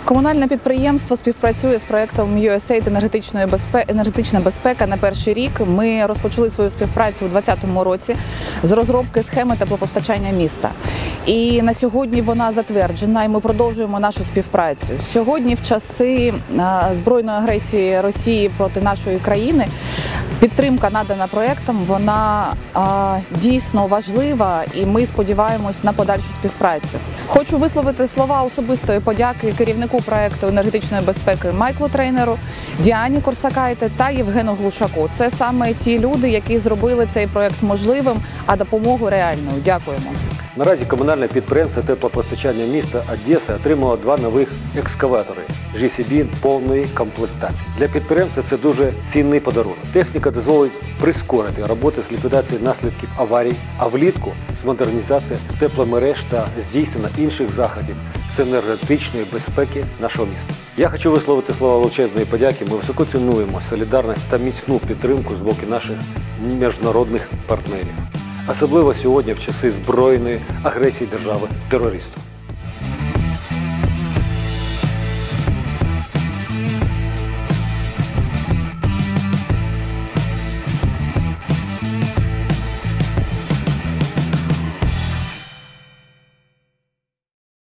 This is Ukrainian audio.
Комунальне підприємство співпрацює з проєктом USAID «Енергетична безпека» на перший рік. Ми розпочали свою співпрацю у 2020 році з розробки схеми теплопостачання міста. І на сьогодні вона затверджена, і ми продовжуємо нашу співпрацю. Сьогодні, в часи збройної агресії Росії проти нашої країни, підтримка, надана проєктом, вона дійсно важлива, і ми сподіваємось на подальшу співпрацю. Хочу висловити слова особистої подяки керівнику проєкту енергетичної безпеки Майклу Трейнеру, Діані Корсакайте та Євгену Глушаку. Це саме ті люди, які зробили цей проєкт можливим, а допомогу реальною. Дякуємо. Наразі комунальне підприємство теплопостачання міста Одеса отримало 2 нових екскаватори JCB повної комплектації. Для підприємства це дуже цінний подарунок. Техніка дозволить прискорити роботи з ліквідації наслідків аварій, а влітку з модернізації тепломереж та здійснення інших заходів з енергетичної безпеки нашого міста. Я хочу висловити слова величезної подяки. Ми високо цінуємо солідарність та міцну підтримку з боку наших міжнародних партнерів. Особливо сьогодні в часи збройної агресії держави-терористів.